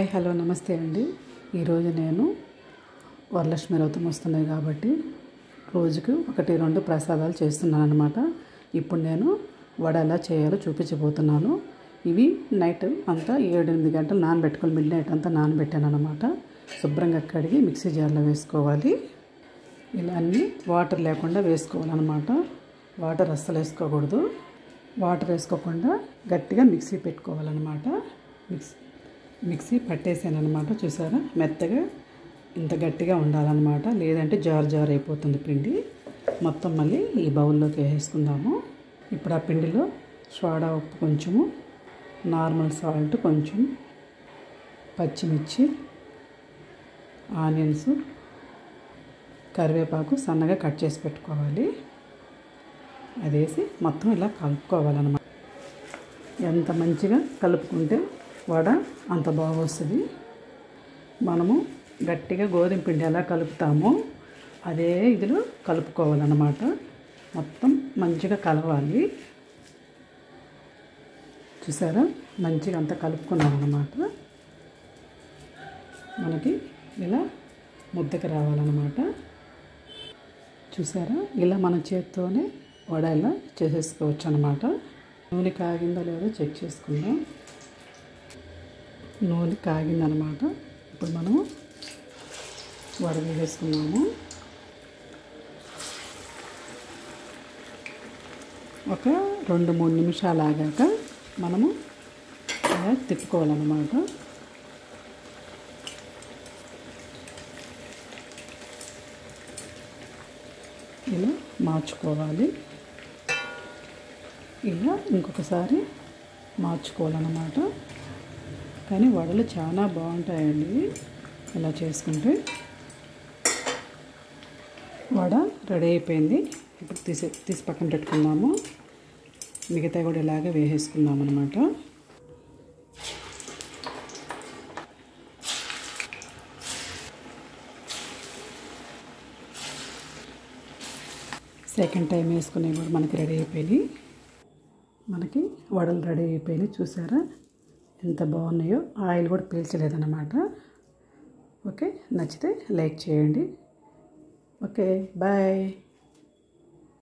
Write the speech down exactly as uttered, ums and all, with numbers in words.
Hello నమస్తే అండి. ఈరోజు నేను వరలక్ష్మి వ్రతం వస్తున్నాయి కాబట్టి రోజుకు ఒకటి రెండు ప్రసాదాలు చేస్తున్నాను అనమాట. ఇప్పుడు నేను వడ ఎలా చేయాలో చూపించబోతున్నాను. ఇవి నైట్ అంతా ఏడు ఎనిమిది గంటలు నానబెట్టుకొని మిడ్ నైట్ అంతా నానబెట్టాను అనమాట. శుభ్రంగా కడిగి మిక్సీ జార్లో వేసుకోవాలి. ఇలా అన్నీ వాటర్ లేకుండా వేసుకోవాలన్నమాట. వాటర్ అస్సలు వేసుకోకూడదు. వాటర్ వేసుకోకుండా గట్టిగా మిక్సీ పెట్టుకోవాలన్నమాట. మిక్సీ మిక్సీ పట్టేసాను అనమాట. చూసారా, మెత్తగా ఇంత గట్టిగా ఉండాలన్నమాట, లేదంటే జార్ జార్ అయిపోతుంది పిండి. మొత్తం మళ్ళీ ఈ బౌల్లోకి వేసుకుందాము. ఇప్పుడు ఆ పిండిలో సోడా ఉప్పు కొంచెము, నార్మల్ సాల్ట్ కొంచెం, పచ్చిమిర్చి, ఆనియన్స్, కరివేపాకు సన్నగా కట్ చేసి పెట్టుకోవాలి. అదేసి మొత్తం ఇలా కలుపుకోవాలన్నమాట. ఎంత మంచిగా కలుపుకుంటే వడ అంత బాగా వస్తుంది. మనము గట్టిగా గోధుమ పిండి ఎలా కలుపుతామో అదే ఇదిలో కలుపుకోవాలన్నమాట. మొత్తం మంచిగా కలవాలి. చూసారా, మంచిగా అంతా కలుపుకున్నాం అన్నమాట. మనకి ఇలా ముద్దకి రావాలన్నమాట. చూసారా, ఇలా మన చేత్తోనే వడ ఇలా చేసేసుకోవచ్చు అన్నమాట. నూనె కాగిందో లేదో చెక్ చేసుకుందాం. నూనె కాగిందనమాట. ఇప్పుడు మనం వడ వేసుకున్నాము. ఒక రెండు మూడు నిమిషాలు ఆగాక మనము ఇలా తిప్పుకోవాలన్నమాట. ఇలా మార్చుకోవాలి. ఇలా ఇంకొకసారి మార్చుకోవాలన్నమాట. కానీ వడలు చాలా బాగుంటాయండి ఇలా చేసుకుంటే. వడ రెడీ అయిపోయింది. ఇప్పుడు తీసి తీసి పక్కన పెట్టుకుందాము. మిగతా కూడా ఇలాగే వేసేసుకుందాం అన్నమాట. సెకండ్ టైం వేసుకునేవి కూడా మనకి రెడీ అయిపోయినాయి. మనకి వడలు రెడీ అయిపోయినాయి. చూసారా ఎంత బాగున్నాయో. ఆయిల్ కూడా పీల్చలేదన్నమాట. ఓకే, నచ్చితే లైక్ చేయండి. Okay, bye.